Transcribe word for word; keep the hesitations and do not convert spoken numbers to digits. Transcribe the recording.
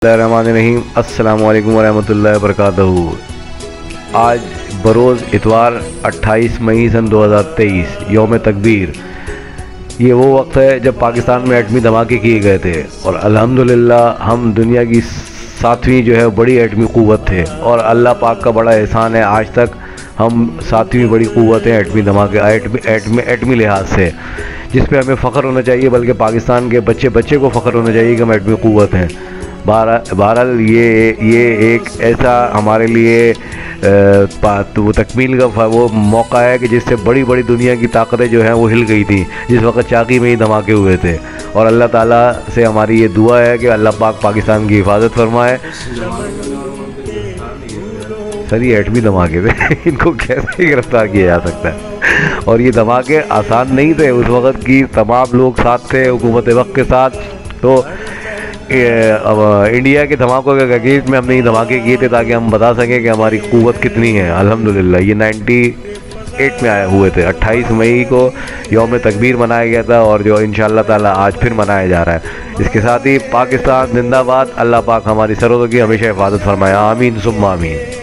बिस्मिल्लाहिर्रहमानिर्रहीम। अस्सलाम वालेकुम वरहमतुल्लाहि वबरकातुहू। आज बरोज़ इतवार अट्ठाईस मई सन दो हज़ार तेईस यौम तकबीर। ये वो वक्त है जब पाकिस्तान में एटमी धमाके किए गए थे और अल्हम्दुलिल्लाह हम दुनिया की सातवीं जो है बड़ी एटमी क़ुव्वत थे और अल्लाह पाक का बड़ा एहसान है आज तक हम सातवीं बड़ी क़ुव्वत हैं एटमी धमाके एटमी एटमी एटमी लिहाज से, जिस पे हमें फ़ख्र होना चाहिए, बल्कि पाकिस्तान के बच्चे बच्चे को फ़ख्र होना चाहिए कि हम एटमी क़ुव्वत हैं। बहरहाल ये ये एक ऐसा हमारे लिए वो तकमील का वो मौका है कि जिससे बड़ी बड़ी दुनिया की ताकतें जो हैं वो हिल गई थी जिस वक्त चाकी में ही धमाके हुए थे। और अल्लाह ताला से हमारी ये दुआ है कि अल्लाह पाक पाकिस्तान की हिफाजत फरमाए। सर ये एटमी धमाके थे, इनको कैसे गिरफ्तार किया जा सकता है? और ये धमाके आसान नहीं थे, उस वक़्त की तमाम लोग साथ थे हुकूमत वक्त के साथ। तो अब इंडिया के धमाकों के अगेंस्ट में हमने ये धमाके किए थे ताकि हम बता सकें कि हमारी क़ुव्वत कितनी है। अल्हम्दुलिल्लाह ये अट्ठानवे में आए हुए थे। अट्ठाईस मई को यौम तकबीर मनाया गया था और जो इंशाअल्लाह ताला आज फिर मनाया जा रहा है। इसके साथ ही पाकिस्तान जिंदाबाद। अल्लाह पाक हमारी सरहदों की हमेशा हिफाजत फरमाए। आमीन सुम्मा आमीन।